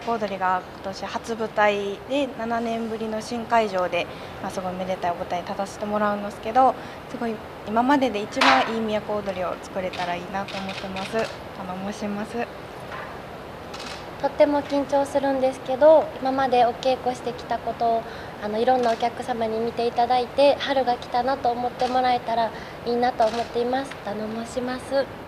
都をどりが今年初舞台で7年ぶりの新会場で、すごいめでたい舞台に立たせてもらうんですけど、すごい今までで一番いい都をどりを作れたらいいなと思ってます。頼もします。 とっても緊張するんですけど、今までお稽古してきたことをいろんなお客様に見ていただいて、春が来たなと思ってもらえたらいいなと思っています。頼もします。